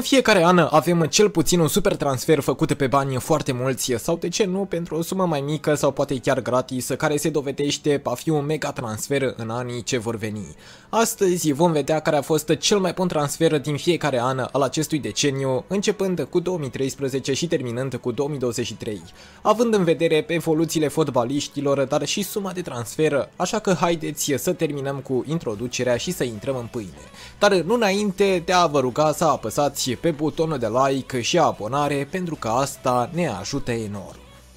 În fiecare an avem cel puțin un super transfer făcut pe bani foarte mulți sau de ce nu pentru o sumă mai mică sau poate chiar gratis, care se dovedește a fi un mega transfer în anii ce vor veni. Astăzi vom vedea care a fost cel mai bun transfer din fiecare an al acestui deceniu, începând cu 2013 și terminând cu 2023, având în vedere evoluțiile fotbaliștilor, dar și suma de transfer, așa că haideți să terminăm cu introducerea și să intrăm în pâine. Dar nu înainte de a vă ruga să apăsați pe butonul de like și abonare, pentru că asta ne ajută enorm.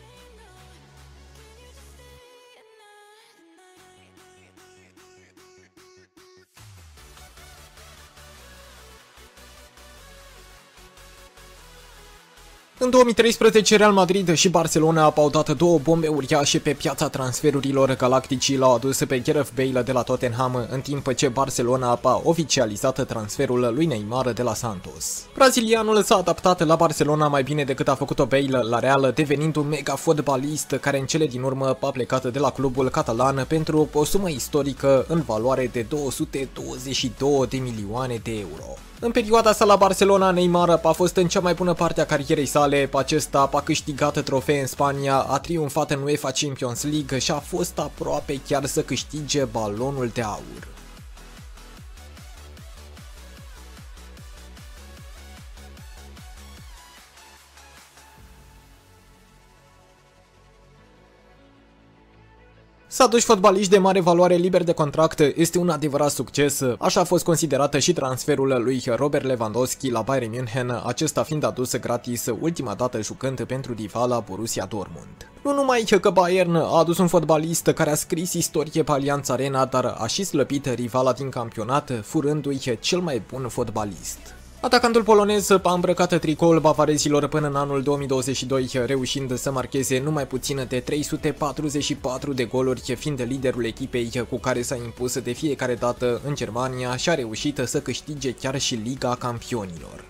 În 2013, Real Madrid și Barcelona au dat două bombe uriașe pe piața transferurilor. Galacticii l-au adus pe Gareth Bale de la Tottenham, în timp ce Barcelona a oficializat transferul lui Neymar de la Santos. Brazilianul s-a adaptat la Barcelona mai bine decât a făcut-o Bale la Real, devenind un mega fotbalist care în cele din urmă a plecat de la clubul catalan pentru o sumă istorică în valoare de 222 de milioane de euro. În perioada sa la Barcelona, Neymar a fost în cea mai bună parte a carierei sale. Acesta a câștigat trofee în Spania, a triumfat în UEFA Champions League și a fost aproape chiar să câștige balonul de aur. Să aduci fotbaliști de mare valoare liber de contract este un adevărat succes, așa a fost considerată și transferul lui Robert Lewandowski la Bayern München, acesta fiind adus gratis ultima dată jucând pentru rivala Borussia Dortmund. Nu numai că Bayern a adus un fotbalist care a scris istorie pe Allianz Arena, dar a și slăbit rivala din campionat, furându-i cel mai bun fotbalist. Atacantul polonez a îmbrăcat tricoul bavarezilor până în anul 2022, reușind să marcheze numai puțin de 344 de goluri, fiind liderul echipei cu care s-a impus de fiecare dată în Germania și a reușit să câștige chiar și Liga Campionilor.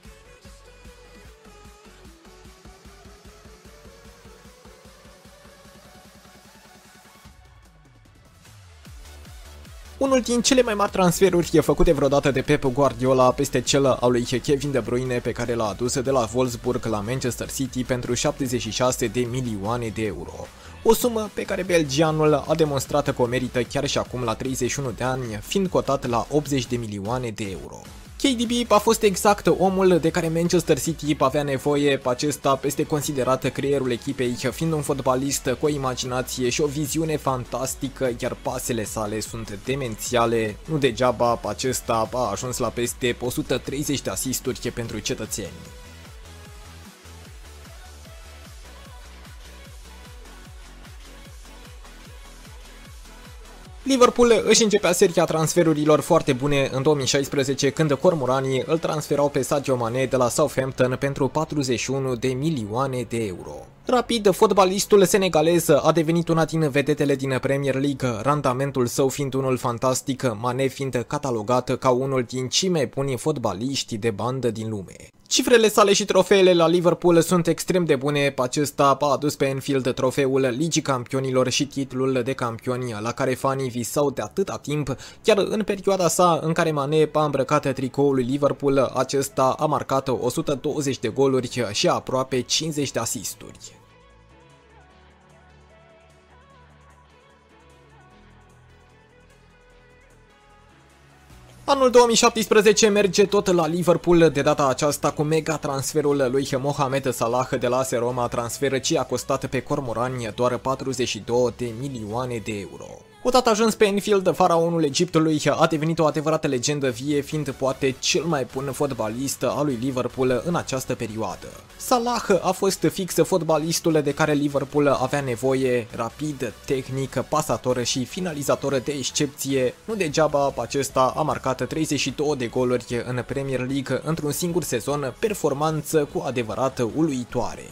Unul din cele mai mari transferuri făcute vreodată de Pep Guardiola peste cel al lui Kevin De Bruyne, pe care l-a adus de la Wolfsburg la Manchester City pentru 76 de milioane de euro. O sumă pe care belgianul a demonstrat că o merită chiar și acum la 31 de ani, fiind cotat la 80 de milioane de euro. KDB a fost exact omul de care Manchester City avea nevoie. Acesta este considerat creierul echipei, fiind un fotbalist cu o imaginație și o viziune fantastică, iar pasele sale sunt demențiale. Nu degeaba acesta a ajuns la peste 130 de asisturi pentru cetățeni. Liverpool își începea seria transferurilor foarte bune în 2016, când cormoranii îl transferau pe Sadio Mane de la Southampton pentru 41 de milioane de euro. Rapid, fotbalistul senegalez a devenit una din vedetele din Premier League, randamentul său fiind unul fantastic, Mane fiind catalogat ca unul din cei mai buni fotbaliști de bandă din lume. Cifrele sale și trofeele la Liverpool sunt extrem de bune. Acesta a adus pe Anfield trofeul Ligii Campionilor și titlul de campioni la care fanii visau de atâta timp, chiar în perioada sa în care Mane a îmbrăcat tricoul lui Liverpool, acesta a marcat 120 de goluri și aproape 50 de asisturi. Anul 2017 merge tot la Liverpool, de data aceasta cu mega transferul lui Mohamed Salah de la AS Roma, transfer ce a costat pe cormorani doar 42 de milioane de euro. Odată ajuns pe Anfield, faraonul Egiptului a devenit o adevărată legendă vie, fiind poate cel mai bun fotbalist al lui Liverpool în această perioadă. Salah a fost fix fotbalistul de care Liverpool avea nevoie, rapid, tehnic, pasator și finalizator de excepție. Nu degeaba acesta a marcat 32 de goluri în Premier League într-un singur sezon, performanță cu adevărat uluitoare.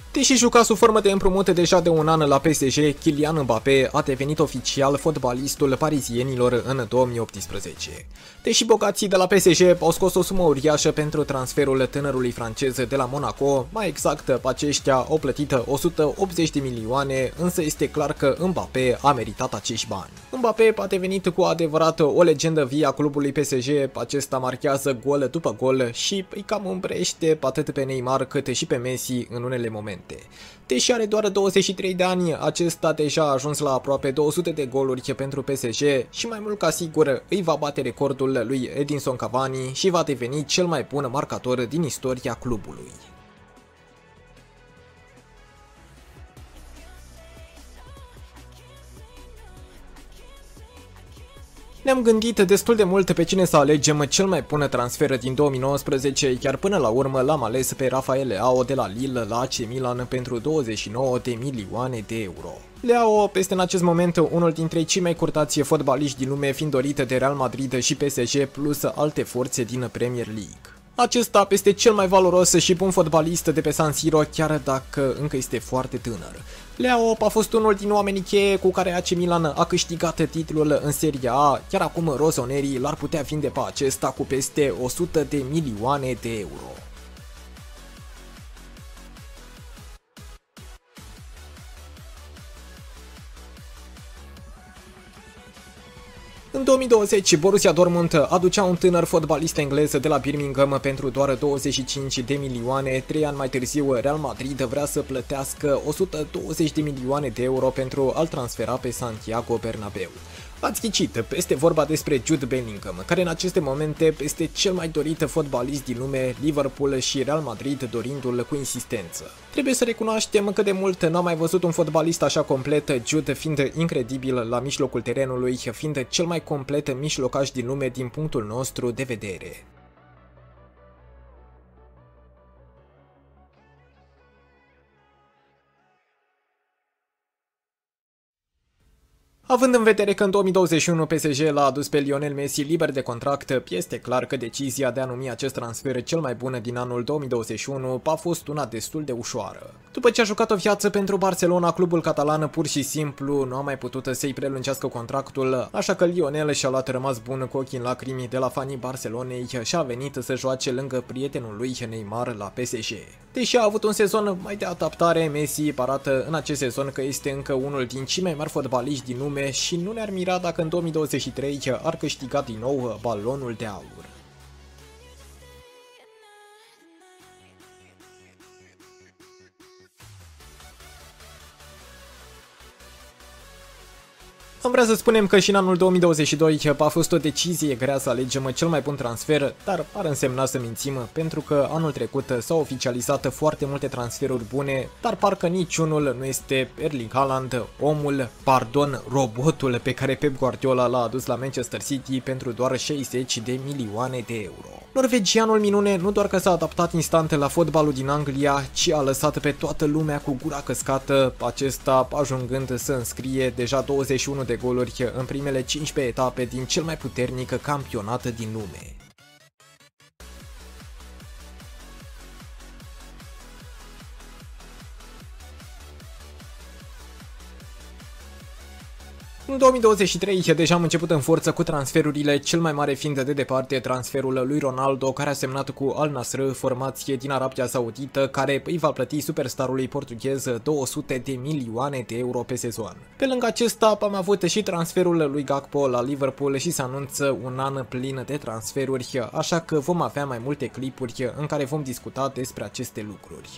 Deși juca sub formă de împrumut deja de un an la PSG, Kylian Mbappé a devenit oficial fotbalistul parizienilor în 2018. Deși bogații de la PSG au scos o sumă uriașă pentru transferul tânărului francez de la Monaco, mai exact, aceștia au plătit 180 de milioane, însă este clar că Mbappé a meritat acești bani. Mbappé a devenit cu adevărat o legendă vie a clubului PSG, acesta marchează gol după gol și îi cam îmbrește atât pe Neymar cât și pe Messi în unele momente. Deși are doar 23 de ani, acesta deja a ajuns la aproape 200 de goluri pentru PSG și mai mult ca sigur îi va bate recordul lui Edinson Cavani și va deveni cel mai bun marcator din istoria clubului. Ne-am gândit destul de mult pe cine să alegem cel mai bun transfer din 2019, iar până la urmă l-am ales pe Rafael Leao de la Lille la AC Milan pentru 29 de milioane de euro. Leao este în acest moment unul dintre cei mai curtați fotbaliști din lume, fiind dorit de Real Madrid și PSG plus alte forțe din Premier League. Acesta este cel mai valoros și bun fotbalist de pe San Siro, chiar dacă încă este foarte tânăr. Leao a fost unul din oamenii cheie cu care AC Milan a câștigat titlul în Serie A, iar acum rosonerii l-ar putea vinde pe acesta cu peste 100 de milioane de euro. În 2020, Borussia Dortmund aducea un tânăr fotbalist englez de la Birmingham pentru doar 25 de milioane. 3 ani mai târziu, Real Madrid vrea să plătească 120 de milioane de euro pentru a-l transfera pe Santiago Bernabeu. Ați ghicit, este vorba despre Jude Bellingham, care în aceste momente este cel mai dorit fotbalist din lume, Liverpool și Real Madrid dorindu-l cu insistență. Trebuie să recunoaștem că de mult n-am mai văzut un fotbalist așa complet, Jude fiind incredibil la mijlocul terenului, fiind cel mai complet mijlocaș din lume din punctul nostru de vedere. Având în vedere că în 2021 PSG l-a adus pe Lionel Messi liber de contract, este clar că decizia de a numi acest transfer cel mai bun din anul 2021 a fost una destul de ușoară. După ce a jucat o viață pentru Barcelona, clubul catalan pur și simplu nu a mai putut să-i prelungească contractul, așa că Lionel și-a luat rămas bun cu ochii în lacrimi de la fanii Barcelonei și a venit să joace lângă prietenul lui Neymar la PSG. Deși a avut un sezon mai de adaptare, Messi arată în acest sezon că este încă unul din cei mai mari fotbaliști din lume și nu ne-ar mira dacă în 2023 ar câștiga din nou balonul de aur. Am vrea să spunem că și în anul 2022 a fost o decizie grea să alegem cel mai bun transfer, dar ar însemna să mințim, pentru că anul trecut s-au oficializat foarte multe transferuri bune, dar parcă niciunul nu este Erling Haaland, robotul pe care Pep Guardiola l-a adus la Manchester City pentru doar 60 de milioane de euro. Norvegianul minune nu doar că s-a adaptat instant la fotbalul din Anglia, ci a lăsat pe toată lumea cu gura căscată, acesta ajungând să înscrie deja 21 de goluri în primele 15 etape din cel mai puternic campionat din lume. În 2023 deja am început în forță cu transferurile, cel mai mare fiind de departe transferul lui Ronaldo, care a semnat cu Al Nassr, formație din Arabia Saudită, care îi va plăti superstarului portughez 200 de milioane de euro pe sezon. Pe lângă acesta am avut și transferul lui Gakpo la Liverpool și se anunță un an plin de transferuri, așa că vom avea mai multe clipuri în care vom discuta despre aceste lucruri.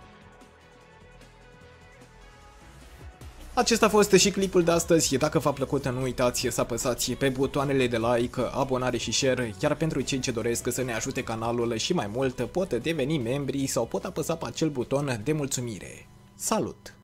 Acesta a fost și clipul de astăzi. Dacă v-a plăcut, nu uitați să apăsați pe butoanele de like, abonare și share, iar pentru cei ce doresc să ne ajute canalul și mai mult pot deveni membri sau pot apăsa pe acel buton de mulțumire. Salut!